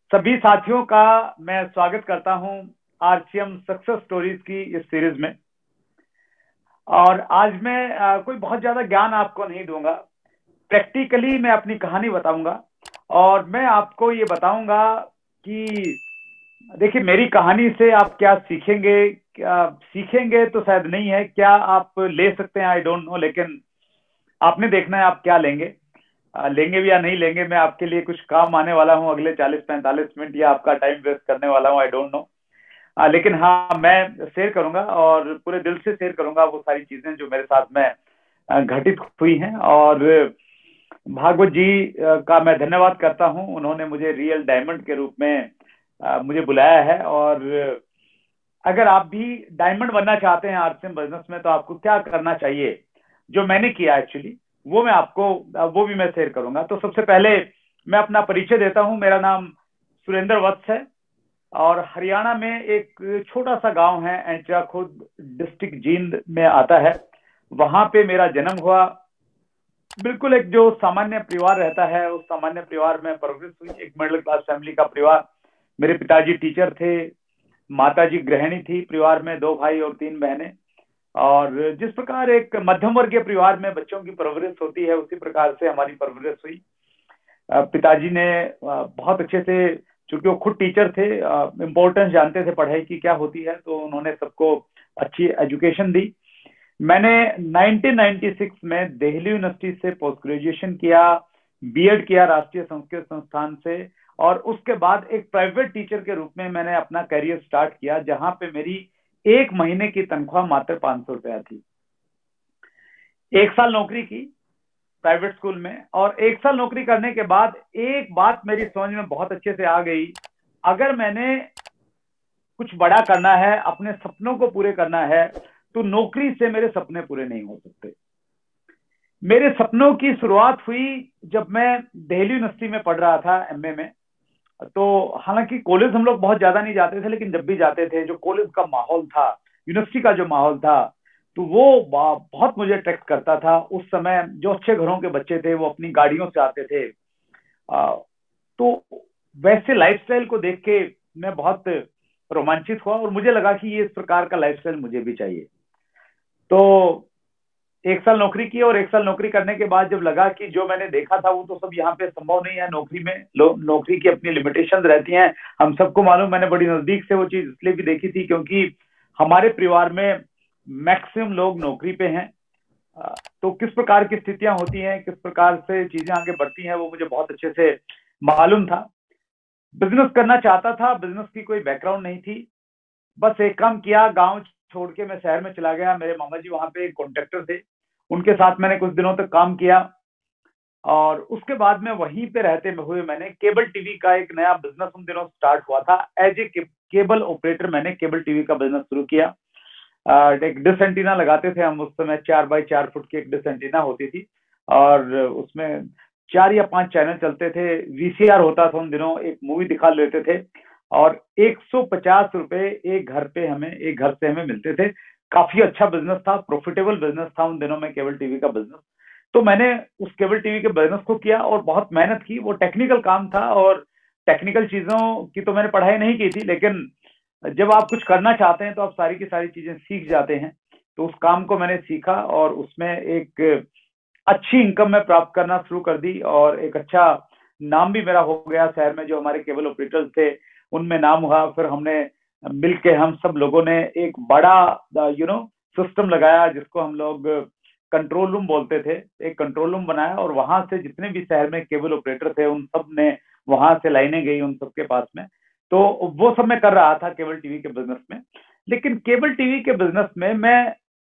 सभी साथियों का मैं स्वागत करता हूं आरसीएम सक्सेस स्टोरीज की इस सीरीज में। और आज मैं कोई बहुत ज्यादा ज्ञान आपको नहीं दूंगा। प्रैक्टिकली मैं अपनी कहानी बताऊंगा और मैं आपको ये बताऊंगा कि देखिए, मेरी कहानी से आप क्या सीखेंगे। क्या सीखेंगे तो शायद नहीं है, क्या आप ले सकते हैं आई डोंट नो, लेकिन आपने देखना है आप क्या लेंगे। लेंगे भी या नहीं लेंगे, मैं आपके लिए कुछ काम आने वाला हूं अगले 40-45 मिनट, या आपका टाइम वेस्ट करने वाला हूं आई डोंट नो। लेकिन हाँ, मैं शेयर करूंगा और पूरे दिल से शेयर करूंगा वो सारी चीजें जो मेरे साथ में घटित हुई हैं। और भागवत जी का मैं धन्यवाद करता हूं, उन्होंने मुझे रियल डायमंड के रूप में मुझे बुलाया है। और अगर आप भी डायमंड बनना चाहते हैं आरसीएम बिजनेस में, तो आपको क्या करना चाहिए, जो मैंने किया एक्चुअली, वो मैं आपको वो भी मैं शेयर करूंगा। तो सबसे पहले मैं अपना परिचय देता हूं। मेरा नाम सुरेंद्र वत्स है और हरियाणा में एक छोटा सा गांव है, एंचा खुर्द, डिस्ट्रिक्ट जींद में आता है। वहां पे मेरा जन्म हुआ। बिल्कुल एक जो सामान्य परिवार रहता है, उस सामान्य परिवार में परवरिश हुई। एक मिडिल क्लास फैमिली का परिवार। मेरे पिताजी टीचर थे, माताजी गृहिणी थी, परिवार में 2 भाई और 3 बहनें। और जिस प्रकार एक मध्यम वर्गीय परिवार में बच्चों की परवरिश होती है, उसी प्रकार से हमारी परवरिश हुई। पिताजी ने बहुत अच्छे से, चूंकि वो खुद टीचर थे, इम्पोर्टेंस जानते थे पढ़ाई की क्या होती है, तो उन्होंने सबको अच्छी एजुकेशन दी। मैंने 1996 में दिल्ली यूनिवर्सिटी से पोस्ट ग्रेजुएशन किया, बीएड किया राष्ट्रीय संस्कृत संस्थान से। और उसके बाद एक प्राइवेट टीचर के रूप में मैंने अपना करियर स्टार्ट किया, जहां पे मेरी एक महीने की तनख्वाह मात्र 500 रुपया थी। 1 साल नौकरी की प्राइवेट स्कूल में, और 1 साल नौकरी करने के बाद एक बात मेरी समझ में बहुत अच्छे से आ गई। अगर मैंने कुछ बड़ा करना है, अपने सपनों को पूरे करना है, तो नौकरी से मेरे सपने पूरे नहीं हो सकते। मेरे सपनों की शुरुआत हुई जब मैं दिल्ली यूनिवर्सिटी में पढ़ रहा था, एमए में। तो हालांकि कॉलेज हम लोग बहुत ज्यादा नहीं जाते थे, लेकिन जब भी जाते थे, जो कॉलेज का माहौल था, यूनिवर्सिटी का जो माहौल था, तो वो बहुत मुझे अट्रैक्ट करता था। उस समय जो अच्छे घरों के बच्चे थे, वो अपनी गाड़ियों से आते थे। तो वैसे लाइफस्टाइल को देख के मैं बहुत रोमांचित हुआ, और मुझे लगा कि ये इस प्रकार का लाइफस्टाइल मुझे भी चाहिए। तो 1 साल नौकरी की, और 1 साल नौकरी करने के बाद जब लगा कि जो मैंने देखा था वो तो सब यहाँ पे संभव नहीं है। नौकरी में नौकरी की अपनी लिमिटेशंस रहती हैं, हम सबको मालूम। मैंने बड़ी नजदीक से वो चीज इसलिए भी देखी थी क्योंकि हमारे परिवार में मैक्सिमम लोग नौकरी पे हैं। तो किस प्रकार की स्थितियां होती हैं, किस प्रकार से चीजें आगे बढ़ती हैं, वो मुझे बहुत अच्छे से मालूम था। बिजनेस करना चाहता था, बिजनेस की कोई बैकग्राउंड नहीं थी। बस एक काम किया, गांव छोड़ के मैं शहर में चला गया। मेरे मामा जी वहां पे एक कॉन्ट्रैक्टर थे, उनके साथ मैंने कुछ दिनों तक काम किया। और उसके बाद में वहीं पे रहते हुए मैंने केबल टीवी का एक नया बिजनेस उन दिनों स्टार्ट हुआ था। एज ए केबल ऑपरेटर मैंने केबल टीवी का बिजनेस शुरू किया। एक डिश एंटीना लगाते थे हम उस समय, 4x4 फुट की एक डिश एंटीना होती थी, और उसमें 4 या 5 चैनल चलते थे। वीसीआर होता था उन दिनों, एक मूवी दिखा लेते थे, और 150 रुपए एक घर से हमें मिलते थे। काफी अच्छा बिजनेस था, प्रॉफिटेबल बिजनेस था उन दिनों में केबल टीवी का बिजनेस। तो मैंने उस केबल टीवी के बिजनेस को किया और बहुत मेहनत की। वो टेक्निकल काम था, और टेक्निकल चीजों की तो मैंने पढ़ाई नहीं की थी, लेकिन जब आप कुछ करना चाहते हैं तो आप सारी की सारी चीजें सीख जाते हैं। तो उस काम को मैंने सीखा, और उसमें एक अच्छी इनकम मैं प्राप्त करना शुरू कर दी, और एक अच्छा नाम भी मेरा हो गया शहर में। जो हमारे केबल ऑपरेटर्स थे, उनमें नाम हुआ। फिर हमने मिलके, हम सब लोगों ने एक बड़ा सिस्टम लगाया, जिसको हम लोग कंट्रोल रूम बोलते थे। एक कंट्रोल रूम बनाया, और वहां से जितने भी शहर में केबल ऑपरेटर थे, उन सब ने वहां से लाइनें गई उन सबके पास में। तो वो सब मैं कर रहा था केबल टीवी के बिजनेस में। लेकिन केबल टीवी के बिजनेस में मैं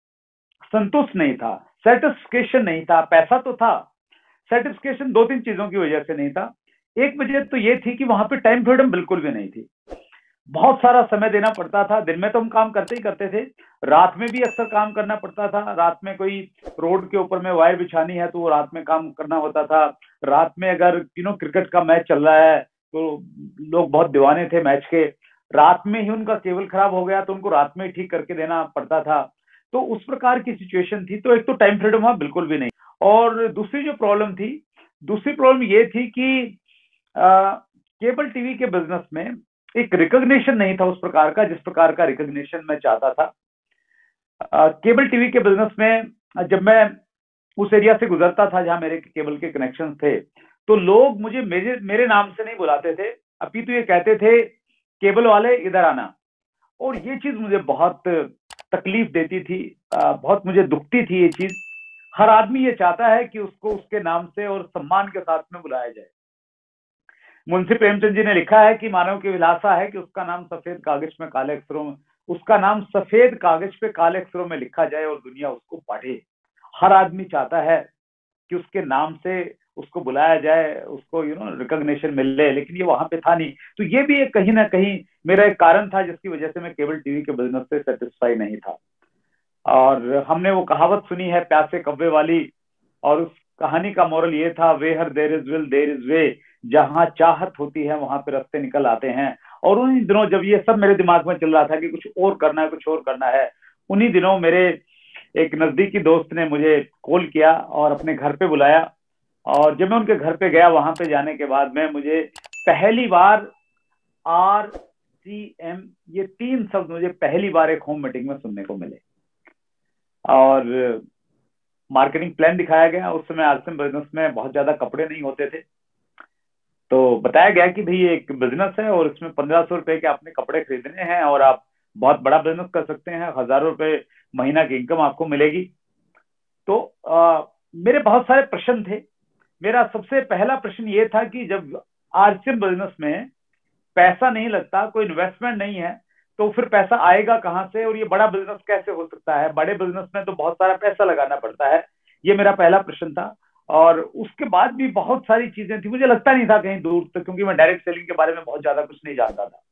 संतुष्ट नहीं था, सेटिस्फिकेशन नहीं था। पैसा तो था, सेटिस्फिकेशन 2-3 चीजों की वजह से नहीं था। एक वजह तो ये थी कि वहां पे टाइम फ्रीडम बिल्कुल भी नहीं थी। बहुत सारा समय देना पड़ता था। दिन में तो हम काम करते ही करते थे, रात में भी अक्सर काम करना पड़ता था। रात में कोई रोड के ऊपर में वायर बिछानी है, तो वो रात में काम करना होता था। रात में अगर क्रिकेट का मैच चल रहा है, तो लोग बहुत दीवाने थे मैच के। रात में ही उनका केबल खराब हो गया, तो उनको रात में ही ठीक करके देना पड़ता था। तो उस प्रकार की सिचुएशन थी। तो एक तो टाइम फ्रीडम वहां बिल्कुल भी नहीं। और दूसरी प्रॉब्लम ये थी कि केबल टीवी के बिजनेस में एक रिकॉग्निशन नहीं था उस प्रकार का जिस प्रकार का रिकॉग्निशन मैं चाहता था। केबल टीवी के बिजनेस में जब मैं उस एरिया से गुजरता था जहां मेरे केबल के कनेक्शन थे, तो लोग मुझे मेरे मेरे नाम से नहीं बुलाते थे, अपितु ये कहते थे केबल वाले इधर आना। और ये चीज मुझे बहुत तकलीफ देती थी, बहुत मुझे दुखती थी ये चीज। हर आदमी ये चाहता है कि उसको उसके नाम से और सम्मान के साथ में बुलाया जाए। मुंशी प्रेमचंद जी ने लिखा है कि मानव की विलासा है कि उसका नाम सफेद कागज में काले अक्षरों में, उसका नाम सफेद कागज पे काले अक्षरों में लिखा जाए और दुनिया उसको पढ़े। हर आदमी चाहता है कि उसके नाम से उसको बुलाया जाए, उसको रिकॉग्निशन मिले, लेकिन ये वहां पे था नहीं। तो ये भी एक कहीं ना कहीं मेरा एक कारण था जिसकी वजह से मैं केबल टीवी के बिजनेस से सेटिस्फाई नहीं था। और हमने वो कहावत सुनी है प्यासे कव्वे वाली, और उस कहानी का मोरल ये था, where there is will there is way, जहां चाहत होती है वहां पे रास्ते निकल आते हैं। और उन्हीं दिनों जब ये सब मेरे दिमाग में चल रहा था कि कुछ और करना है, कुछ और करना है, उन्हीं दिनों मेरे एक नजदीकी दोस्त ने मुझे कॉल किया और अपने घर पे बुलाया। और जब मैं उनके घर पे गया, वहां पे जाने के बाद में मुझे पहली बार RCM, ये 3 शब्द मुझे पहली बार एक होम मीटिंग में सुनने को मिले। और मार्केटिंग प्लान दिखाया गया। उस समय आरसीएम बिजनेस में बहुत ज्यादा कपड़े नहीं होते थे, तो बताया गया कि भाई ये एक बिजनेस है और इसमें 1500 रुपए के आपने कपड़े खरीदने हैं और आप बहुत बड़ा बिजनेस कर सकते हैं, हजारों रुपए महीना की इनकम आपको मिलेगी। तो मेरे बहुत सारे प्रश्न थे। मेरा सबसे पहला प्रश्न ये था कि जब आरसीएम बिजनेस में पैसा नहीं लगता, कोई इन्वेस्टमेंट नहीं है, तो फिर पैसा आएगा कहां से और ये बड़ा बिजनेस कैसे हो सकता है? बड़े बिजनेस में तो बहुत सारा पैसा लगाना पड़ता है। ये मेरा पहला प्रश्न था। और उसके बाद भी बहुत सारी चीजें थी, मुझे लगता नहीं था कहीं दूर तक, क्योंकि मैं डायरेक्ट सेलिंग के बारे में बहुत ज्यादा कुछ नहीं जानता था।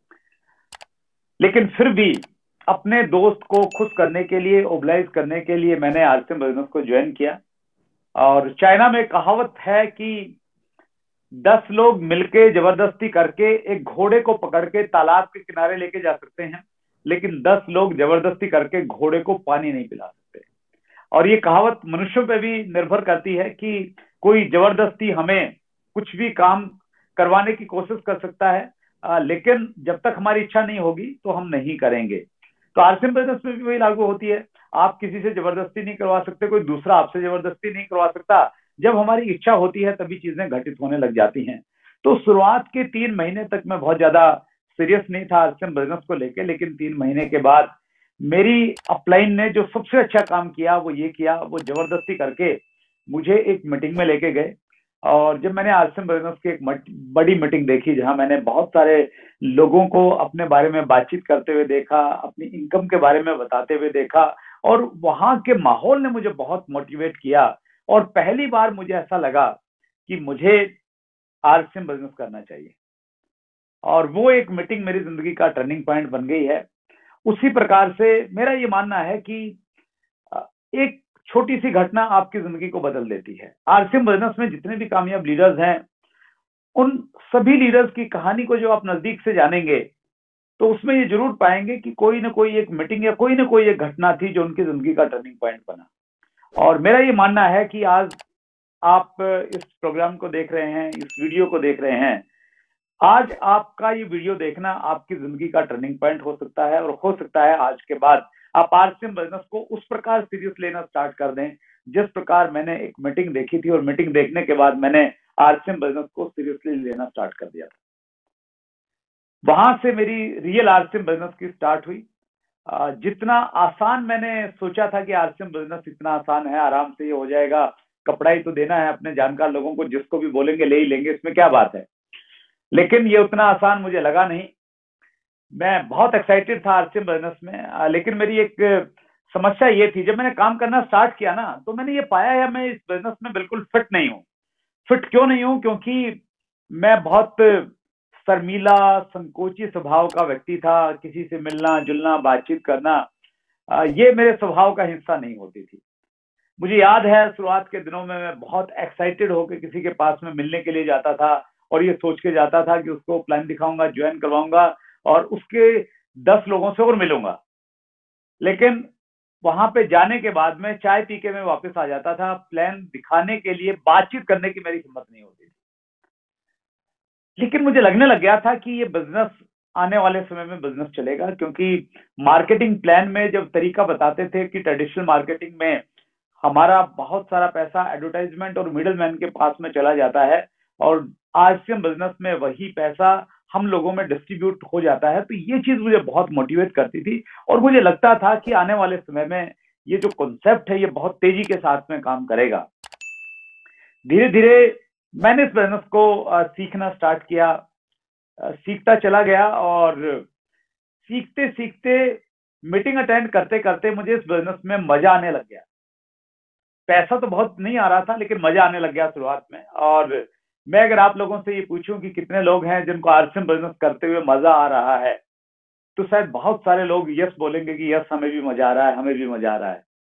लेकिन फिर भी अपने दोस्त को खुश करने के लिए, ओबलाइज करने के लिए मैंने आरसीएम बिजनेस को ज्वाइन किया। और चाइना में कहावत है कि 10 लोग मिलके जबरदस्ती करके एक घोड़े को पकड़ के तालाब के किनारे लेके जा सकते हैं, लेकिन 10 लोग जबरदस्ती करके घोड़े को पानी नहीं पिला सकते। और ये कहावत मनुष्यों पे भी निर्भर करती है कि कोई जबरदस्ती हमें कुछ भी काम करवाने की कोशिश कर सकता है, लेकिन जब तक हमारी इच्छा नहीं होगी तो हम नहीं करेंगे। तो आरसीएम बिजनेस में भी वही लागू होती है। आप किसी से जबरदस्ती नहीं करवा सकते, कोई दूसरा आपसे जबरदस्ती नहीं करवा सकता। जब हमारी इच्छा होती है तभी चीजें घटित होने लग जाती हैं। तो शुरुआत के 3 महीने तक मैं बहुत ज्यादा सीरियस नहीं था आरसीएम बिजनेस को लेके, लेकिन 3 महीने के बाद मेरी अपलाइन ने जो सबसे अच्छा काम किया वो ये किया, वो जबरदस्ती करके मुझे एक मीटिंग में लेके गए। और जब मैंने आरसीएम बिजनेस की एक बड़ी मीटिंग देखी, जहां मैंने बहुत सारे लोगों को अपने बारे में बातचीत करते हुए देखा, अपनी इनकम के बारे में बताते हुए देखा, और वहां के माहौल ने मुझे बहुत मोटिवेट किया। और पहली बार मुझे ऐसा लगा कि मुझे आरसीएम बिजनेस करना चाहिए। और वो एक मीटिंग मेरी जिंदगी का टर्निंग पॉइंट बन गई है। उसी प्रकार से मेरा ये मानना है कि एक छोटी सी घटना आपकी जिंदगी को बदल देती है। आरसीएम बिजनेस में जितने भी कामयाब लीडर्स हैं, उन सभी लीडर्स की कहानी को जो आप नजदीक से जानेंगे, तो उसमें ये जरूर पाएंगे कि कोई ना कोई एक मीटिंग या कोई ना कोई एक घटना थी जो उनकी जिंदगी का टर्निंग पॉइंट बना। और मेरा ये मानना है कि आज आप इस प्रोग्राम को देख रहे हैं, इस वीडियो को देख रहे हैं, आज आपका ये वीडियो देखना आपकी जिंदगी का टर्निंग पॉइंट हो सकता है। और हो सकता है आज के बाद आप आरसीएम बिजनेस को उस प्रकार सीरियस लेना स्टार्ट कर दें जिस प्रकार मैंने एक मीटिंग देखी थी, और मीटिंग देखने के बाद मैंने आरसीएम बिजनेस को सीरियसली लेना स्टार्ट कर दिया था। वहां से मेरी रियल आरसीएम बिजनेस की स्टार्ट हुई। जितना आसान मैंने सोचा था कि आरसीएम बिजनेस इतना आसान है, आराम से ये हो जाएगा, कपड़ा ही तो देना है अपने जानकार लोगों को, जिसको भी बोलेंगे ले ही लेंगे, इसमें क्या बात है। लेकिन ये उतना आसान मुझे लगा नहीं। मैं बहुत एक्साइटेड था आरसीएम बिजनेस में, लेकिन मेरी एक समस्या ये थी, जब मैंने काम करना स्टार्ट किया ना, तो मैंने ये पाया है मैं इस बिजनेस में बिल्कुल फिट नहीं हूँ। फिट क्यों नहीं हूँ? क्योंकि मैं बहुत शर्मीला, संकोची स्वभाव का व्यक्ति था। किसी से मिलना जुलना, बातचीत करना, ये मेरे स्वभाव का हिस्सा नहीं होती थी। मुझे याद है शुरुआत के दिनों में मैं बहुत एक्साइटेड होकर किसी के पास में मिलने के लिए जाता था, और ये सोच के जाता था कि उसको प्लान दिखाऊंगा, ज्वाइन करवाऊंगा और उसके 10 लोगों से और मिलूंगा। लेकिन वहां पे जाने के बाद में चाय पी के मैं वापस आ जाता था। प्लान दिखाने के लिए, बातचीत करने की मेरी हिम्मत नहीं होती थी। लेकिन मुझे लगने लग गया था कि ये बिजनेस आने वाले समय में बिजनेस चलेगा, क्योंकि मार्केटिंग प्लान में जब तरीका बताते थे कि ट्रेडिशनल मार्केटिंग में हमारा बहुत सारा पैसा एडवर्टाइजमेंट और मिडिल मैन के पास में चला जाता है, और आरसीएम बिजनेस में वही पैसा हम लोगों में डिस्ट्रीब्यूट हो जाता है। तो ये चीज मुझे बहुत मोटिवेट करती थी, और मुझे लगता था कि आने वाले समय में ये जो कॉन्सेप्ट है ये बहुत तेजी के साथ में काम करेगा। धीरे धीरे मैंने इस बिजनेस को सीखना स्टार्ट किया, सीखता चला गया, और सीखते सीखते मीटिंग अटेंड करते करते मुझे इस बिजनेस में मजा आने लग गया। पैसा तो बहुत नहीं आ रहा था, लेकिन मजा आने लग गया शुरुआत में। और मैं अगर आप लोगों से ये पूछूं कि कितने लोग हैं जिनको आरसीएम बिजनेस करते हुए मजा आ रहा है, तो शायद बहुत सारे लोग यस बोलेंगे कि यस, हमें भी मजा आ रहा है, हमें भी मजा आ रहा है।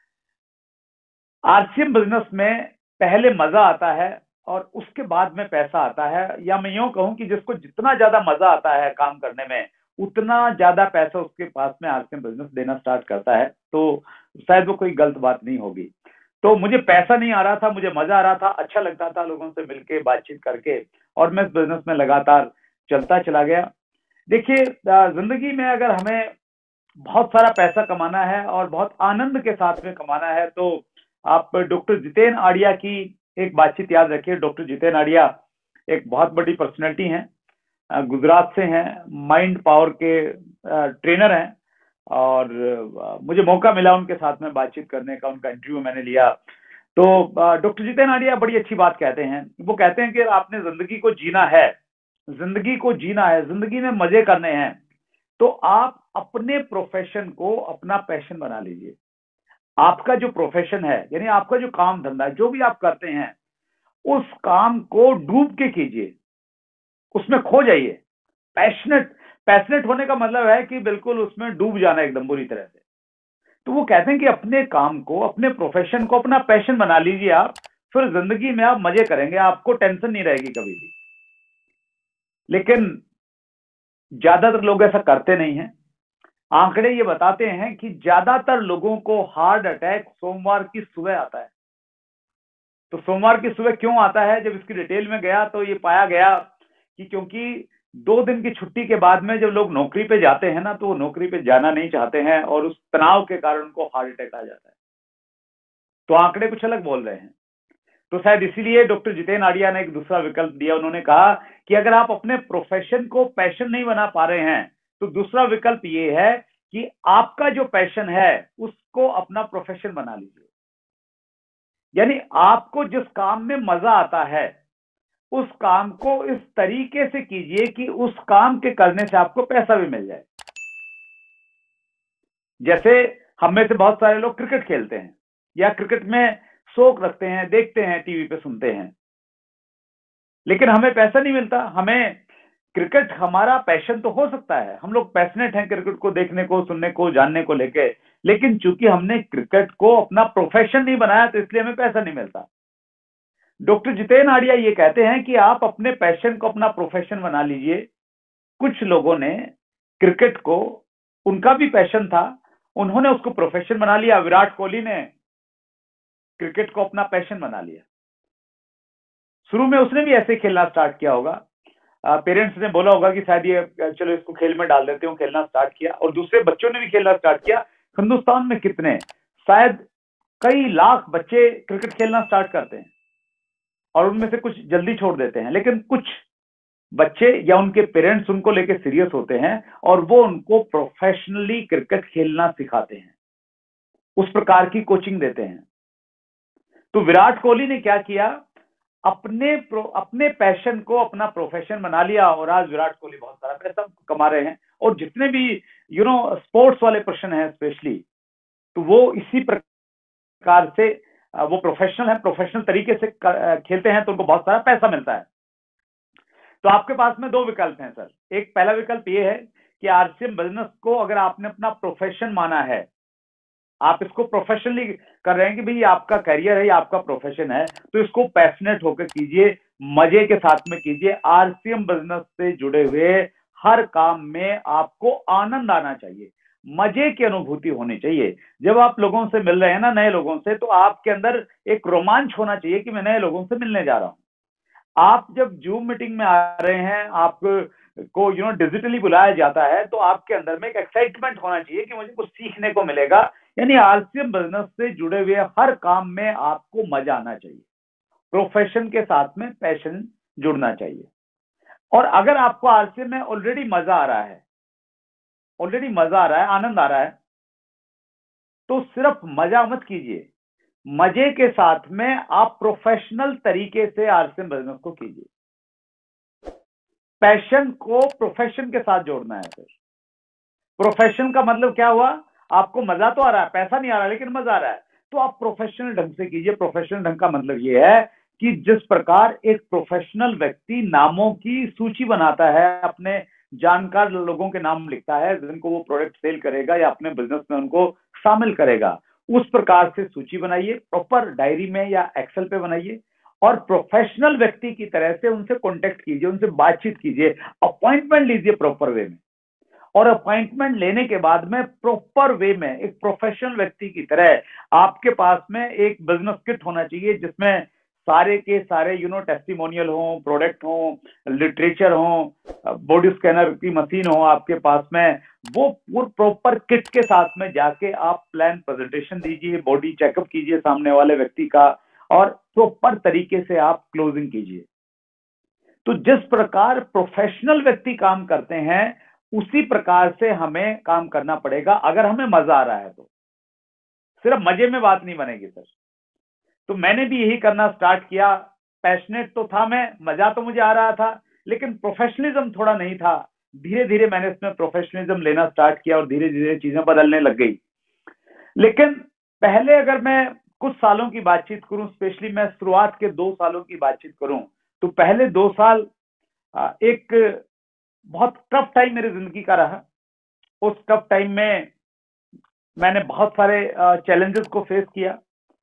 आरसीएम बिजनेस में पहले मजा आता है और उसके बाद में पैसा आता है, या मैं यूं कहूं कि जिसको जितना ज्यादा मजा आता है काम करने में, उतना ज्यादा पैसा उसके पास में आरसीएम बिजनेस देना स्टार्ट करता है। तो शायद वो कोई गलत बात नहीं होगी। तो मुझे पैसा नहीं आ रहा था, मुझे मजा आ रहा था, अच्छा लगता था लोगों से मिलके बातचीत करके, और मैं इस बिजनेस में लगातार चलता चला गया। देखिए, जिंदगी में अगर हमें बहुत सारा पैसा कमाना है और बहुत आनंद के साथ में कमाना है, तो आप डॉक्टर जितेन आड़िया की एक बातचीत याद रखिए। डॉक्टर जितेन आड़िया एक बहुत बड़ी पर्सनैलिटी हैं, गुजरात से हैं, माइंड पावर के ट्रेनर हैं, और मुझे मौका मिला उनके साथ में बातचीत करने का, उनका इंटरव्यू मैंने लिया। तो डॉक्टर जितेन आड़िया बड़ी अच्छी बात कहते हैं। वो कहते हैं कि आपने जिंदगी को जीना है, जिंदगी को जीना है, जिंदगी में मजे करने हैं, तो आप अपने प्रोफेशन को अपना पैशन बना लीजिए। आपका जो प्रोफेशन है, यानी आपका जो काम धंधा, जो भी आप करते हैं, उस काम को डूब के कीजिए, उसमें खो जाइए। पैशनेट पैशनेट होने का मतलब है कि बिल्कुल उसमें डूब जाना एकदम बुरी तरह से। तो वो कहते हैं कि अपने काम को, अपने प्रोफेशन को अपना पैशन बना लीजिए आप, फिर जिंदगी में आप मजे करेंगे, आपको टेंशन नहीं रहेगी कभी भी। लेकिन ज्यादातर लोग ऐसा करते नहीं हैं। आंकड़े ये बताते हैं कि ज्यादातर लोगों को हार्ट अटैक सोमवार की सुबह आता है। तो सोमवार की सुबह क्यों आता है? जब इसकी डिटेल में गया तो ये पाया गया कि क्योंकि 2 दिन की छुट्टी के बाद में जब लोग नौकरी पे जाते हैं ना, तो वो नौकरी पे जाना नहीं चाहते हैं, और उस तनाव के कारण उनको हार्ट अटैक आ जाता है। तो आंकड़े कुछ अलग बोल रहे हैं। तो शायद इसीलिए डॉक्टर जितेन आड़िया ने एक दूसरा विकल्प दिया। उन्होंने कहा कि अगर आप अपने प्रोफेशन को पैशन नहीं बना पा रहे हैं, तो दूसरा विकल्प ये है कि आपका जो पैशन है उसको अपना प्रोफेशन बना लीजिए। यानी आपको जिस काम में मजा आता है, उस काम को इस तरीके से कीजिए कि उस काम के करने से आपको पैसा भी मिल जाए। जैसे हम में से बहुत सारे लोग क्रिकेट खेलते हैं, या क्रिकेट में शौक रखते हैं, देखते हैं, टीवी पे सुनते हैं, लेकिन हमें पैसा नहीं मिलता। हमें क्रिकेट हमारा पैशन तो हो सकता है, हम लोग पैशनेट हैं क्रिकेट को देखने को, सुनने को, जानने को लेके, लेकिन चूंकि हमने क्रिकेट को अपना प्रोफेशन नहीं बनाया, तो इसलिए हमें पैसा नहीं मिलता। डॉक्टर जितेन आड़िया ये कहते हैं कि आप अपने पैशन को अपना प्रोफेशन बना लीजिए। कुछ लोगों ने क्रिकेट को, उनका भी पैशन था, उन्होंने उसको प्रोफेशन बना लिया। विराट कोहली ने क्रिकेट को अपना पैशन बना लिया। शुरू में उसने भी ऐसे खेलना स्टार्ट किया होगा, पेरेंट्स ने बोला होगा कि शायद ये चलो इसको खेल में डाल देते हो, खेलना स्टार्ट किया, और दूसरे बच्चों ने भी खेलना स्टार्ट किया। हिंदुस्तान में कितने, शायद कई लाख बच्चे क्रिकेट खेलना स्टार्ट करते हैं, और उनमें से कुछ जल्दी छोड़ देते हैं, लेकिन कुछ बच्चे या उनके पेरेंट्स उनको लेके सीरियस होते हैं, और वो उनको प्रोफेशनली क्रिकेट खेलना सिखाते हैं, उस प्रकार की कोचिंग देते हैं। तो विराट कोहली ने क्या किया? अपने पैशन को अपना प्रोफेशन बना लिया, और आज विराट कोहली बहुत सारा पैसा कमा रहे हैं। और जितने भी स्पोर्ट्स वाले पर्सन हैं स्पेशली, तो वो इसी प्रकार से वो प्रोफेशनल है, प्रोफेशनल तरीके से खेलते हैं, तो उनको बहुत सारा पैसा मिलता है। तो आपके पास में 2 विकल्प हैं सर। एक पहला विकल्प ये है कि आरसीएम बिजनेस को अगर आपने अपना प्रोफेशन माना है, आप इसको प्रोफेशनली कर रहे हैं कि भाई आपका करियर है या आपका प्रोफेशन है, तो इसको पैशनेट होकर कीजिए, मजे के साथ में कीजिए। आरसीएम बिजनेस से जुड़े हुए हर काम में आपको आनंद आना चाहिए, मजे की अनुभूति होनी चाहिए। जब आप लोगों से मिल रहे हैं ना, नए लोगों से, तो आपके अंदर एक रोमांच होना चाहिए कि मैं नए लोगों से मिलने जा रहा हूं। आप जब जूम मीटिंग में आ रहे हैं, आपको डिजिटली बुलाया जाता है, तो आपके अंदर में एक एक्साइटमेंट होना चाहिए कि मुझे कुछ सीखने को मिलेगा। यानी आरसीएम बिजनेस से जुड़े हुए हर काम में आपको मजा आना चाहिए, प्रोफेशन के साथ में पैशन जुड़ना चाहिए। और अगर आपको आरसीएम में ऑलरेडी मजा आ रहा है, आनंद आ रहा है, तो सिर्फ मजा मत कीजिए, मजे के साथ में आप प्रोफेशनल तरीके से आरसीएम बिजनेस को कीजिए। पैशन को प्रोफेशन के साथ जोड़ना है। फिर प्रोफेशन का मतलब क्या हुआ? आपको मजा तो आ रहा है, पैसा नहीं आ रहा है, लेकिन मजा आ रहा है, तो आप प्रोफेशनल ढंग से कीजिए। प्रोफेशनल ढंग का मतलब यह है कि जिस प्रकार एक प्रोफेशनल व्यक्ति नामों की सूची बनाता है, अपने जानकार लोगों के नाम लिखता है जिनको वो प्रोडक्ट सेल करेगा या अपने बिजनेस में उनको शामिल करेगा, उस प्रकार से सूची बनाइए, प्रॉपर डायरी में या एक्सेल पे बनाइए, और प्रोफेशनल व्यक्ति की तरह से उनसे कांटेक्ट कीजिए, उनसे बातचीत कीजिए, अपॉइंटमेंट लीजिए प्रॉपर वे में। और अपॉइंटमेंट लेने के बाद में प्रॉपर वे में एक प्रोफेशनल व्यक्ति की तरह आपके पास में एक बिजनेस किट होना चाहिए, जिसमें सारे के सारे टेस्टिमोनियल हो, प्रोडक्ट हो, लिटरेचर हो, बॉडी स्कैनर की मशीन हो आपके पास में। वो प्रॉपर किट के साथ में जाके आप प्लान प्रेजेंटेशन दीजिए, बॉडी चेकअप कीजिए सामने वाले व्यक्ति का, और प्रॉपर तरीके से आप क्लोजिंग कीजिए। तो जिस प्रकार प्रोफेशनल व्यक्ति काम करते हैं, उसी प्रकार से हमें काम करना पड़ेगा अगर हमें मजा आ रहा है तो। सिर्फ मजे में बात नहीं बनेगी सर। तो मैंने भी यही करना स्टार्ट किया। पैशनेट तो था मैं, मजा तो मुझे आ रहा था, लेकिन प्रोफेशनलिज्म थोड़ा नहीं था। धीरे धीरे मैंने इसमें प्रोफेशनलिज्म लेना स्टार्ट किया और धीरे धीरे चीजें बदलने लग गई। लेकिन पहले अगर मैं कुछ सालों की बातचीत करूं, स्पेशली मैं शुरुआत के 2 सालों की बातचीत करूं, तो पहले 2 साल एक बहुत टफ टाइम मेरी जिंदगी का रहा। उस टफ टाइम में मैंने बहुत सारे चैलेंजेस को फेस किया।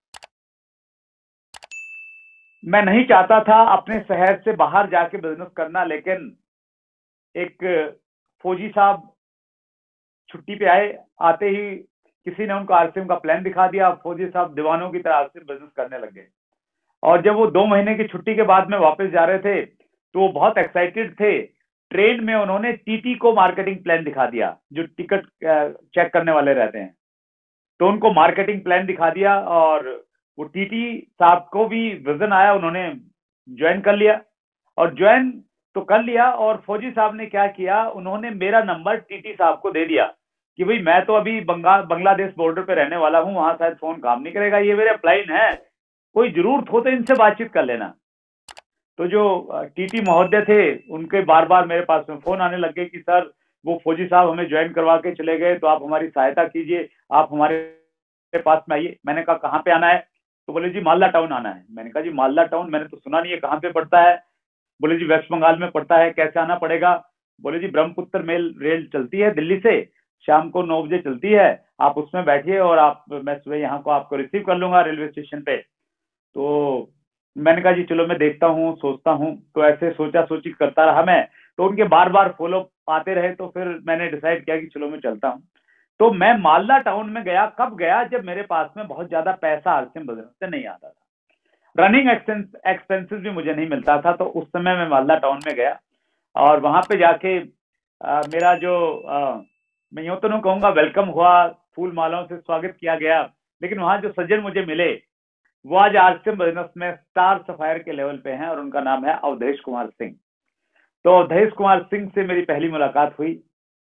मैं नहीं चाहता था अपने शहर से बाहर जाके बिजनेस करना, लेकिन एक फौजी साहब छुट्टी पे आए, आते ही किसी ने उनको आरसीएम का प्लान दिखा दिया। फौजी साहब दीवानों की तरह आरसीएम बिजनेस करने लग गए। और जब वो 2 महीने की छुट्टी के बाद में वापस जा रहे थे, तो वो बहुत एक्साइटेड थे। ट्रेन में उन्होंने टीटी को मार्केटिंग प्लान दिखा दिया, जो टिकट चेक करने वाले रहते हैं। तो उनको मार्केटिंग प्लान दिखा दिया, और वो टीटी साहब को भी विजन आया, उन्होंने ज्वाइन कर लिया। और ज्वाइन तो कर लिया, और फौजी साहब ने क्या किया, उन्होंने मेरा नंबर टीटी साहब को दे दिया कि भाई मैं तो अभी बांग्लादेश बॉर्डर पे रहने वाला हूँ, वहां शायद फोन काम नहीं करेगा, ये मेरे अपलाइन है, कोई जरूरत हो तो इनसे बातचीत कर लेना। तो जो टीटी महोदय थे, उनके बार बार मेरे पास में फोन आने लग गए कि सर वो फौजी साहब हमें ज्वाइन करवा के चले गए, तो आप हमारी सहायता कीजिए, आप हमारे पास में आइए। मैंने कहा कहाँ पे आना है? तो बोले जी मालदा टाउन आना है। मैंने कहा जी मालदा टाउन मैंने तो सुना नहीं है, कहाँ पे पड़ता है? बोले जी वेस्ट बंगाल में पड़ता है, कैसे आना पड़ेगा? बोले जी ब्रह्मपुत्र मेल रेल चलती है दिल्ली से, शाम को 9 बजे चलती है, आप उसमें बैठिए और मैं सुबह यहाँ को आपको रिसीव कर लूंगा रेलवे स्टेशन पे। तो मैंने कहा जी चलो मैं देखता हूँ, सोचता हूँ। तो ऐसे सोचा सोची करता रहा मैं। तो उनके बार बार फॉलो आते रहे, तो फिर मैंने डिसाइड किया कि चलो मैं चलता हूँ। तो मैं मालदा टाउन में गया। कब गया? जब मेरे पास में बहुत ज्यादा पैसा आरसीएम बिजनेस से नहीं आता था, रनिंग एक्सपेंसेस भी मुझे नहीं मिलता था। तो उस समय मैं मालदा टाउन में गया, और वहां पे जाके मेरा जो मैं यूं तो नहीं कहूंगा वेलकम हुआ, फूल मालाओं से स्वागत किया गया, लेकिन वहां जो सज्जन मुझे मिले, वो आज आरसीएम बिजनेस में स्टार सफायर के लेवल पे हैं, और उनका नाम है अवधेश कुमार सिंह। तो अवधेश कुमार सिंह से मेरी पहली मुलाकात हुई,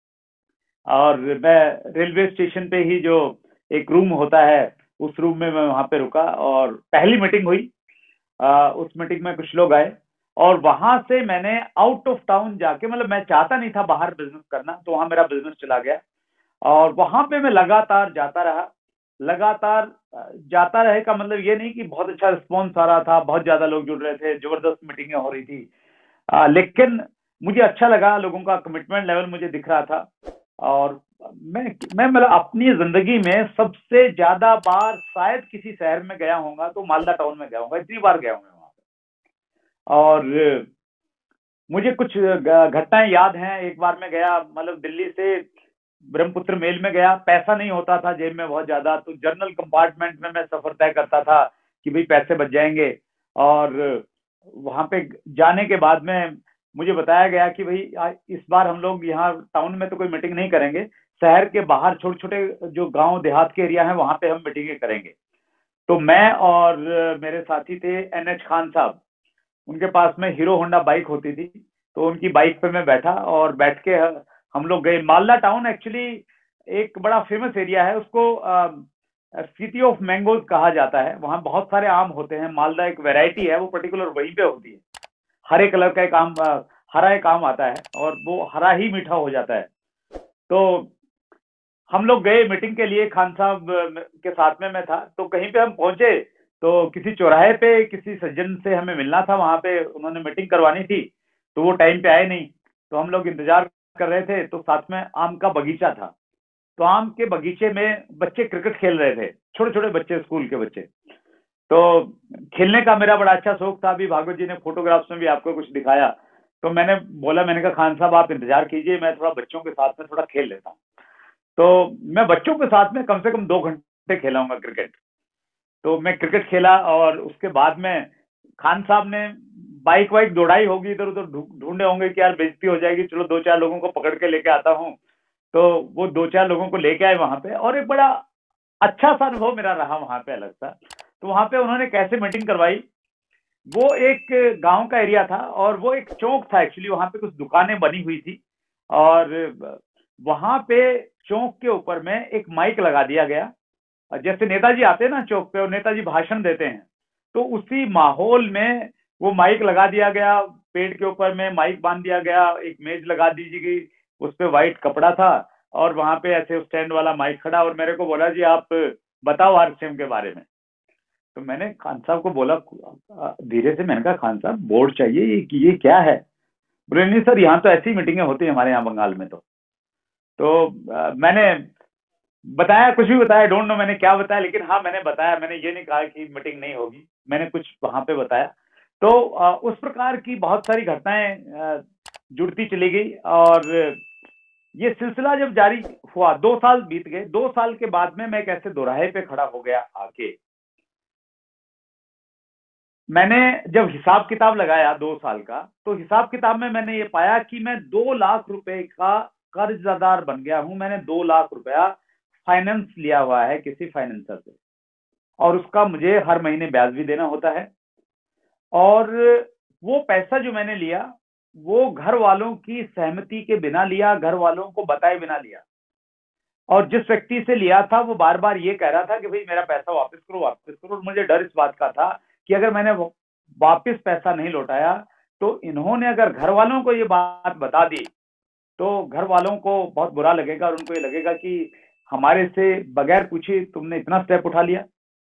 और मैं रेलवे स्टेशन पे ही जो एक रूम होता है, उस रूम में मैं वहां पे रुका, और पहली मीटिंग हुई। उस मीटिंग में कुछ लोग आए, और वहां से मैंने आउट ऑफ टाउन जाके, मतलब मैं चाहता नहीं था बाहर बिजनेस करना, तो वहां मेरा बिजनेस चला गया। और वहां पे मैं लगातार जाता रहा। लगातार जाता रहे का मतलब ये नहीं कि बहुत अच्छा रिस्पॉन्स आ रहा था, बहुत ज्यादा लोग जुड़ रहे थे, जबरदस्त मीटिंगें हो रही थी, लेकिन मुझे अच्छा लगा, लोगों का कमिटमेंट लेवल मुझे दिख रहा था। और मैं मतलब अपनी जिंदगी में सबसे ज्यादा बार शायद किसी शहर में गया होऊंगा तो मालदा टाउन में गया होऊंगा, इतनी बार गया हूँ मैं वहां पे। और मुझे कुछ घटनाएं याद हैं। एक बार मैं गया, मतलब दिल्ली से ब्रह्मपुत्र मेल में गया, पैसा नहीं होता था जेब में बहुत ज्यादा, तो जनरल कंपार्टमेंट में मैं सफर तय करता था कि भाई पैसे बच जाएंगे। और वहां पे जाने के बाद में मुझे बताया गया कि भाई इस बार हम लोग यहाँ टाउन में तो कोई मीटिंग नहीं करेंगे, शहर के बाहर छोटे छोटे जो गांव देहात के एरिया हैं वहां पे हम मीटिंगें करेंगे। तो मैं और मेरे साथी थे NH खान साहब, उनके पास में हीरो होंडा बाइक होती थी, तो उनकी बाइक पे मैं बैठा और बैठ के हम लोग गए मालदा टाउन। एक्चुअली एक बड़ा फेमस एरिया है, उसको सिटी ऑफ मैंगोज कहा जाता है। वहाँ बहुत सारे आम होते हैं, मालदा एक वैरायटी है, वो पर्टिकुलर वहीं पे होती है। हरे कलर का एक आम, हरा एक आम आता है और वो हरा ही मीठा हो जाता है। तो हम लोग गए मीटिंग के लिए, खान साहब के साथ में मैं था। तो कहीं पे हम पहुंचे तो किसी चौराहे पे किसी सज्जन से हमें मिलना था, वहां पे उन्होंने मीटिंग करवानी थी, तो वो टाइम पे आए नहीं। तो हम लोग इंतजार कर रहे थे, तो साथ में आम का बगीचा था। तो आम के बगीचे में बच्चे क्रिकेट खेल रहे थे, छोटे छोटे बच्चे, स्कूल के बच्चे। तो खेलने का मेरा बड़ा अच्छा शौक था। अभी भागवत जी ने फोटोग्राफ्स में भी आपको कुछ दिखाया। तो मैंने बोला, मैंने कहा खान साहब आप इंतजार कीजिए, मैं थोड़ा बच्चों के साथ में थोड़ा खेल लेता हूँ। तो मैं बच्चों के साथ में कम से कम 2 घंटे खेलाऊंगा क्रिकेट। तो मैं क्रिकेट खेला और उसके बाद में खान साहब ने बाइक वाइक दौड़ाई होगी, इधर उधर ढूंढे होंगे कि यार बेइज्जती हो जाएगी, चलो 2-4 लोगों को पकड़ के लेके आता हूँ। तो वो 2-4 लोगों को लेके आए वहां पे, और एक बड़ा अच्छा सा अनुभव मेरा रहा वहां पे, अलग सा। तो वहां पे उन्होंने कैसे मीटिंग करवाई, वो एक गांव का एरिया था और वो एक चौक था एक्चुअली, वहां पे कुछ दुकानें बनी हुई थी। और वहां पे चौक के ऊपर में एक माइक लगा दिया गया। जैसे नेताजी आते हैं ना चौक पे और नेताजी भाषण देते हैं, तो उसी माहौल में वो माइक लगा दिया गया। पेड़ के ऊपर में माइक बांध दिया गया, एक मेज लगा दी गई, उस पे व्हाइट कपड़ा था, और वहां पे ऐसे स्टैंड वाला माइक खड़ा, और मेरे को बोला जी आप बताओ RCM के बारे में। तो मैंने खान साहब को बोला धीरे से, मैंने कहा खान साहब बोर्ड चाहिए, ये क्या है? बोले नहीं सर, यहाँ तो ऐसी मीटिंगें होती है हमारे यहाँ बंगाल में। तो मैंने बताया, कुछ भी बताया, डोंट नो मैंने क्या बताया, लेकिन हाँ मैंने बताया, मैंने ये नहीं कहा कि मीटिंग नहीं होगी, मैंने कुछ वहां पे बताया। तो उस प्रकार की बहुत सारी घटनाएं जुड़ती चली गई। और ये सिलसिला जब जारी हुआ, 2 साल बीत गए। 2 साल के बाद में मैं एक ऐसे दोराहे पे खड़ा हो गया आके, मैंने जब हिसाब किताब लगाया 2 साल का, तो हिसाब किताब में मैंने ये पाया कि मैं 2 लाख रुपए का कर्जदार बन गया हूं। मैंने 2 लाख रुपया फाइनेंस लिया हुआ है किसी फाइनेंसर से, और उसका मुझे हर महीने ब्याज भी देना होता है। और वो पैसा जो मैंने लिया, वो घर वालों की सहमति के बिना लिया, घर वालों को बताए बिना लिया। और जिस व्यक्ति से लिया था वो बार बार ये कह रहा था कि भाई मेरा पैसा वापस करो, वापस करो। और मुझे डर इस बात का था कि अगर मैंने वापस पैसा नहीं लौटाया, तो इन्होंने अगर घर वालों को ये बात बता दी, तो घर वालों को बहुत बुरा लगेगा, और उनको ये लगेगा कि हमारे से बगैर पूछे तुमने इतना स्टेप उठा लिया।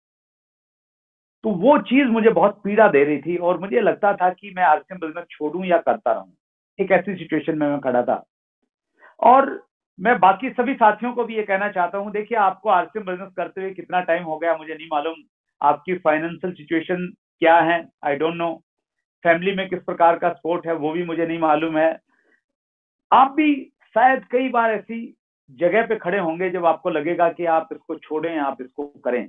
तो वो चीज मुझे बहुत पीड़ा दे रही थी, और मुझे लगता था कि मैं RCM बिजनेस छोड़ूं या करता रहूं। एक ऐसी सिचुएशन में मैं खड़ा था। और मैं बाकी सभी साथियों को भी ये कहना चाहता हूं, देखिए आपको RCM बिजनेस करते हुए कितना टाइम हो गया मुझे नहीं मालूम, आपकी फाइनेंशियल सिचुएशन क्या है, आई डोंट नो, फैमिली में किस प्रकार का सपोर्ट है वो भी मुझे नहीं मालूम है। आप भी शायद कई बार ऐसी जगह पे खड़े होंगे जब आपको लगेगा कि आप इसको छोड़ें, आप इसको करें।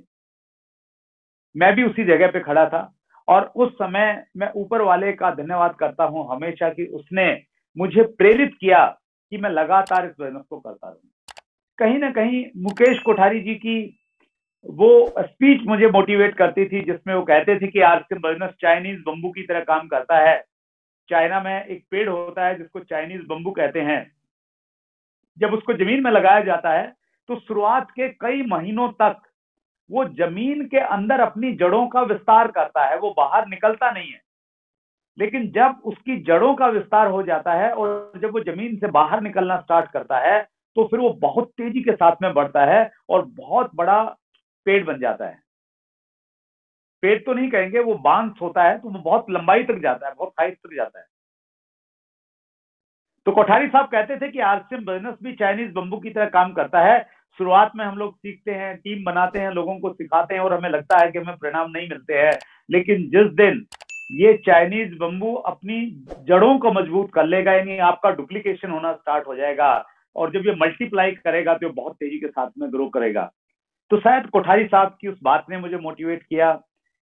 मैं भी उसी जगह पे खड़ा था, और उस समय मैं ऊपर वाले का धन्यवाद करता हूं हमेशा कि उसने मुझे प्रेरित किया कि मैं लगातार इस बिजनेस को करता रहूं। कहीं ना कहीं मुकेश कोठारी जी की वो स्पीच मुझे मोटिवेट करती थी, जिसमें वो कहते थे कि RCM बिजनेस चाइनीज बम्बू की तरह काम करता है। चाइना में एक पेड़ होता है जिसको चाइनीज बम्बू कहते हैं। जब उसको जमीन में लगाया जाता है, तो शुरुआत के कई महीनों तक वो जमीन के अंदर अपनी जड़ों का विस्तार करता है, वो बाहर निकलता नहीं है। लेकिन जब उसकी जड़ों का विस्तार हो जाता है और जब वो जमीन से बाहर निकलना स्टार्ट करता है, तो फिर वो बहुत तेजी के साथ में बढ़ता है और बहुत बड़ा पेड़ बन जाता है। पेड़ तो नहीं कहेंगे, वो बांस होता है, तो वो बहुत लंबाई तक जाता है, बहुत हाइट तक जाता है। तो कोठारी साहब कहते थे कि RCM बिजनेस भी चाइनीज बम्बू की तरह काम करता है। शुरुआत में हम लोग सीखते हैं, टीम बनाते हैं, लोगों को सिखाते हैं, और हमें लगता है कि हमें परिणाम नहीं मिलते हैं। लेकिन जिस दिन ये चाइनीज बम्बू अपनी जड़ों को मजबूत कर लेगा, यानी आपका डुप्लीकेशन होना स्टार्ट हो जाएगा, और जब ये मल्टीप्लाई करेगा तो बहुत तेजी के साथ में ग्रो करेगा। तो शायद कोठारी साहब की उस बात ने मुझे मोटिवेट किया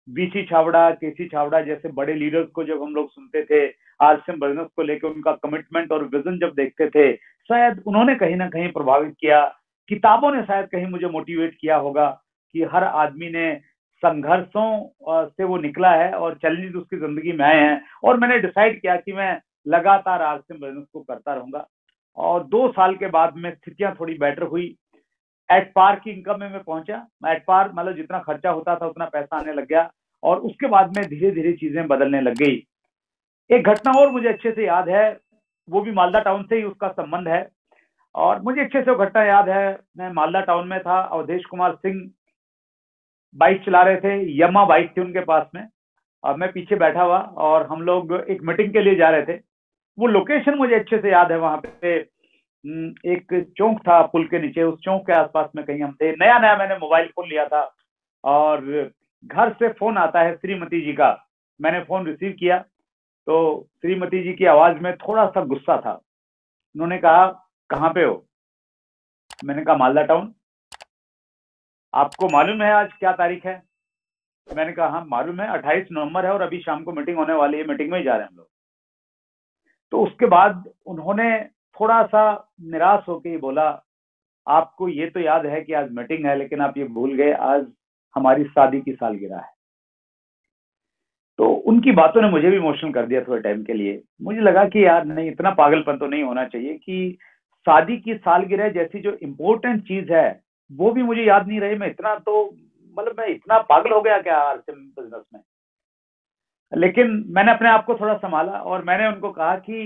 बीसी छाबड़ा, केसी छाबड़ा जैसे बड़े लीडर्स को जब हम लोग सुनते थे, आरसीएम बिजनेस को लेकर उनका कमिटमेंट और विजन जब देखते थे, शायद उन्होंने कहीं ना कहीं प्रभावित किया। किताबों ने शायद कहीं मुझे मोटिवेट किया होगा कि हर आदमी ने संघर्षों से वो निकला है और चैलेंजेस उसकी जिंदगी में आए हैं, और मैंने डिसाइड किया कि मैं लगातार आरसीएम बिजनेस को करता रहूंगा। और 2 साल के बाद में स्थितियां थोड़ी बेटर हुई, एट पार की इनकम में मैं पहुंचा। एट पार मतलब जितना खर्चा होता था उतना पैसा आने लग गया, और उसके बाद में धीरे धीरे चीजें बदलने लग गई। एक घटना और मुझे अच्छे से याद है, वो भी मालदा टाउन से ही उसका संबंध है, और मुझे अच्छे से वो घटना याद है। मैं मालदा टाउन में था, अवधेश कुमार सिंह बाइक चला रहे थे, यमा बाइक थी उनके पास में, और मैं पीछे बैठा हुआ, और हम लोग एक मीटिंग के लिए जा रहे थे। वो लोकेशन मुझे अच्छे से याद है, वहां पे एक चौक था पुल के नीचे, उस चौक के आसपास में कहीं हम थे। नया नया मैंने मोबाइल फोन लिया था, और घर से फोन आता है श्रीमती जी का। मैंने फोन रिसीव किया तो श्रीमती जी की आवाज में थोड़ा सा गुस्सा था। उन्होंने कहा, कहाँ पे हो? मैंने कहा, मालदा टाउन। आपको मालूम है आज क्या तारीख है? मैंने कहा, हाँ मालूम है, 28 नवंबर है, और अभी शाम को मीटिंग होने वाली है, मीटिंग में ही जा रहे हैं हम लोग। तो उसके बाद उन्होंने थोड़ा सा निराश होकर ही बोला, आपको ये तो याद है कि आज मीटिंग है, लेकिन आप ये भूल गए आज हमारी शादी की सालगिरह है। तो उनकी बातों ने मुझे भी इमोशनल कर दिया थोड़े टाइम के लिए। मुझे लगा कि यार नहीं, इतना पागलपन तो नहीं होना चाहिए कि शादी की सालगिरह जैसी जो इम्पोर्टेंट चीज है वो भी मुझे याद नहीं रही। मैं इतना तो मतलब मैं इतना पागल हो गया क्या आरसीएम बिजनेस में? लेकिन मैंने अपने आप को थोड़ा संभाला, और मैंने उनको कहा कि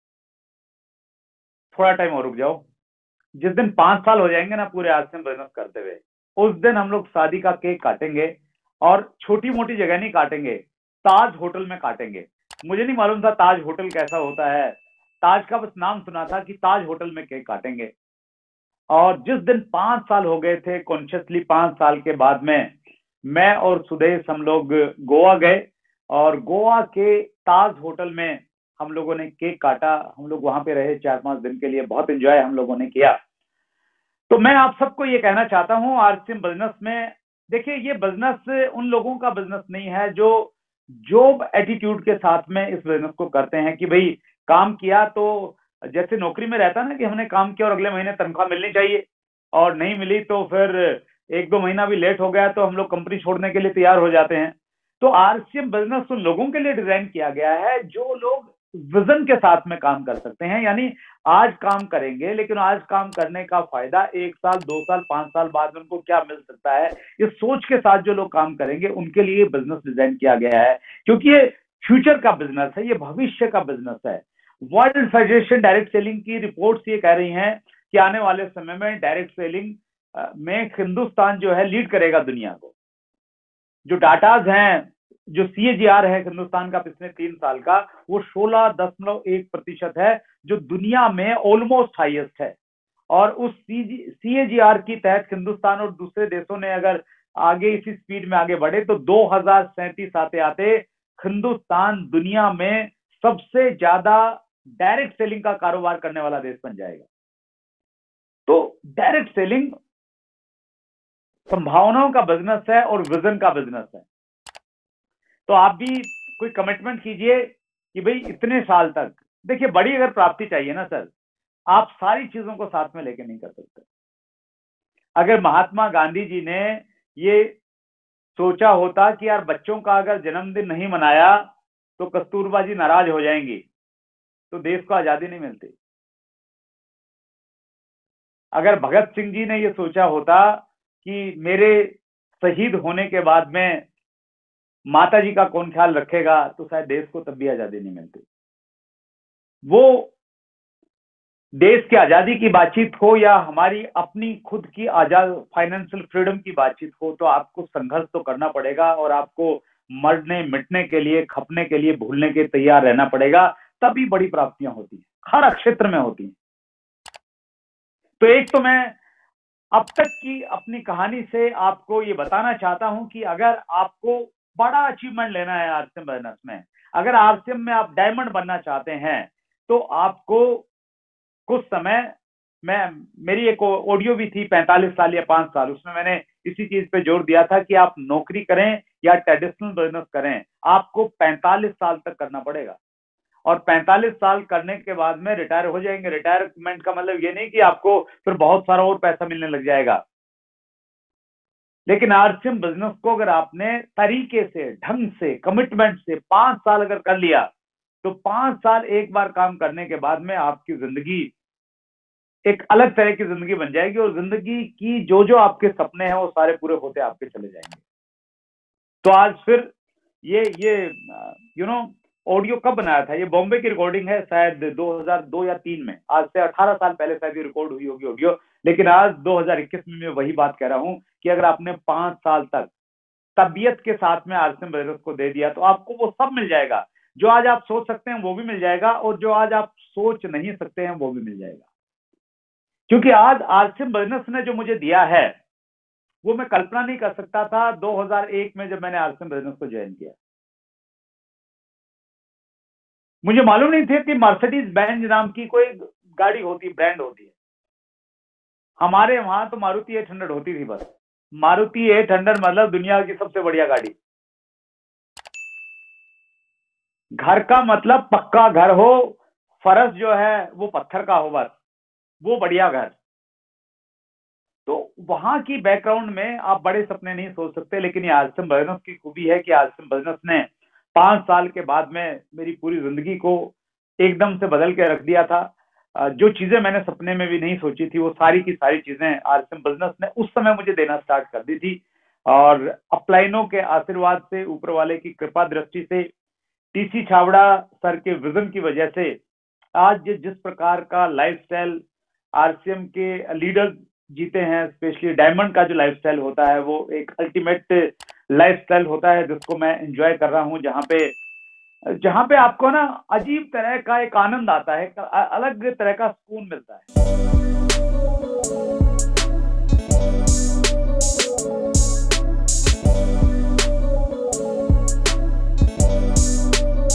थोड़ा टाइम और रुक जाओ। जिस दिन 5 साल हो जाएंगे ना पूरे आरसीएम बिजनेस करते हुए, उस दिन हम लोग शादी का केक काटेंगे, और छोटी मोटी जगह नहीं काटेंगे, ताज होटल में काटेंगे। मुझे नहीं मालूम था ताज होटल कैसा होता है, ताज का बस नाम सुना था कि ताज होटल में केक काटेंगे। और जिस दिन 5 साल हो गए थे, कॉन्शियसली 5 साल के बाद में मैं और सुदेश हम लोग गोवा गए, और गोवा के ताज होटल में हम लोगों ने केक काटा। हम लोग वहां पे रहे 4-5 दिन के लिए, बहुत एंजॉय हम लोगों ने किया। तो मैं आप सबको ये कहना चाहता हूं, आरसीएम बिजनेस में देखिए, ये बिजनेस उन लोगों का बिजनेस नहीं है जो जॉब एटीट्यूड के साथ में इस बिजनेस को करते हैं कि भाई काम किया तो, जैसे नौकरी में रहता ना कि हमने काम किया और अगले महीने तनख्वाह मिलनी चाहिए, और नहीं मिली तो फिर 1-2 महीना भी लेट हो गया तो हम लोग कंपनी छोड़ने के लिए तैयार हो जाते हैं। तो आरसीएम बिजनेस उन लोगों के लिए डिजाइन किया गया है जो लोग विजन के साथ में काम कर सकते हैं। यानी आज काम करेंगे, लेकिन आज काम करने का फायदा 1 साल, 2 साल, 5 साल बाद उनको क्या मिल सकता है, इस सोच के साथ जो लोग काम करेंगे उनके लिए बिजनेस डिजाइन किया गया है। क्योंकि ये फ्यूचर का बिजनेस है, ये भविष्य का बिजनेस है। वर्ल्ड फेडरेशन डायरेक्ट सेलिंग की रिपोर्ट्स ये कह रही हैं कि आने वाले समय में डायरेक्ट सेलिंग में हिंदुस्तान जो है लीड करेगा दुनिया को। जो डाटाज हैं, जो सीएजीआर है हिंदुस्तान का पिछले 3 साल का, वो 16.1% है, जो दुनिया में ऑलमोस्ट हाईएस्ट है। और उस सीएजीआर की तहत हिंदुस्तान और दूसरे देशों ने अगर आगे इसी स्पीड में आगे बढ़े तो 2037 आते आते हिंदुस्तान दुनिया में सबसे ज्यादा डायरेक्ट सेलिंग का कारोबार करने वाला देश बन जाएगा। तो डायरेक्ट सेलिंग संभावनाओं का बिजनेस है और विजन का बिजनेस है। तो आप भी कोई कमिटमेंट कीजिए कि भाई इतने साल तक, देखिए बड़ी अगर प्राप्ति चाहिए ना सर, आप सारी चीजों को साथ में लेके नहीं कर सकते। अगर महात्मा गांधी जी ने ये सोचा होता कि यार बच्चों का अगर जन्मदिन नहीं मनाया तो कस्तूरबा जी नाराज हो जाएंगी, तो देश को आजादी नहीं मिलती। अगर भगत सिंह जी ने ये सोचा होता कि मेरे शहीद होने के बाद में माता जी का कौन ख्याल रखेगा, तो शायद देश को तब भी आजादी नहीं मिलती। वो देश की आजादी की बातचीत हो या हमारी अपनी खुद की आजाद फाइनेंशियल फ्रीडम की बातचीत हो, तो आपको संघर्ष तो करना पड़ेगा, और आपको मरने मिटने के लिए, खपने के लिए, भूलने के तैयार रहना पड़ेगा। तभी बड़ी प्राप्तियां होती हैं, हर क्षेत्र में होती हैं। तो एक तो मैं अब तक की अपनी कहानी से आपको ये बताना चाहता हूं कि अगर आपको बड़ा अचीवमेंट लेना है आरसीएम बिजनेस में, अगर आरसीएम में आप डायमंड बनना चाहते हैं, तो आपको कुछ समय, मैं मेरी एक ऑडियो भी थी 45 साल या 5 साल, उसमें मैंने इसी चीज पे जोर दिया था कि आप नौकरी करें या ट्रेडिशनल बिजनेस करें, आपको 45 साल तक करना पड़ेगा। और 45 साल करने के बाद में रिटायर हो जाएंगे। रिटायरमेंट का मतलब ये नहीं कि आपको फिर बहुत सारा और पैसा मिलने लग जाएगा, लेकिन आरसीएम बिजनेस को अगर आपने तरीके से, ढंग से, कमिटमेंट से 5 साल अगर कर लिया, तो 5 साल एक बार काम करने के बाद में आपकी जिंदगी एक अलग तरह की जिंदगी बन जाएगी, और जिंदगी की जो जो आपके सपने हैं वो सारे पूरे होते आपके चले जाएंगे। तो आज फिर ये ऑडियो कब बनाया था? ये बॉम्बे की रिकॉर्डिंग है, शायद 2002 या 3 में। आज से 18 साल पहले शायद ये रिकॉर्ड हुई होगी ऑडियो, लेकिन आज 2021 में मैं वही बात कह रहा हूं कि अगर आपने 5 साल तक तबीयत के साथ में आरसीएम बिजनेस को दे दिया, तो आपको वो सब मिल जाएगा जो आज आप सोच सकते हैं, वो भी मिल जाएगा, और जो आज आप सोच नहीं सकते हैं वो भी मिल जाएगा। क्योंकि आज आरसीएम बिजनेस ने जो मुझे दिया है वो मैं कल्पना नहीं कर सकता था 2001 में जब मैंने आरसीएम बिजनेस को ज्वाइन किया। मुझे मालूम नहीं था कि मर्सिडीज बेंज नाम की कोई गाड़ी होती, ब्रांड होती है। हमारे वहां तो मारुति 800 होती थी बस। मारुति 800 मतलब दुनिया की सबसे बढ़िया गाड़ी। घर का मतलब पक्का घर हो, फर्श जो है वो पत्थर का हो, बस वो बढ़िया घर। तो वहां की बैकग्राउंड में आप बड़े सपने नहीं सोच सकते, लेकिन ये आरसीएम बिजनेस की खूबी है कि आरसीएम बिजनेस ने 5 साल के बाद में मेरी पूरी जिंदगी को एकदम से बदल के रख दिया था। जो चीजें मैंने सपने में भी नहीं सोची थी, वो सारी की सारी चीजें आरसीएम बिजनेस ने उस समय मुझे देना स्टार्ट कर दी थी। और अपलाइनों के आशीर्वाद से, ऊपर वाले की कृपा दृष्टि से, टीसी छावड़ा सर के विजन की वजह से आज जिस प्रकार का लाइफस्टाइल आरसीएम के लीडर जीते हैं, स्पेशली डायमंड का जो लाइफस्टाइल होता है वो एक अल्टीमेट लाइफस्टाइल होता है जिसको मैं एंजॉय कर रहा हूं, जहां पे आपको ना अजीब तरह का एक आनंद आता है, अलग तरह का सुकून मिलता है।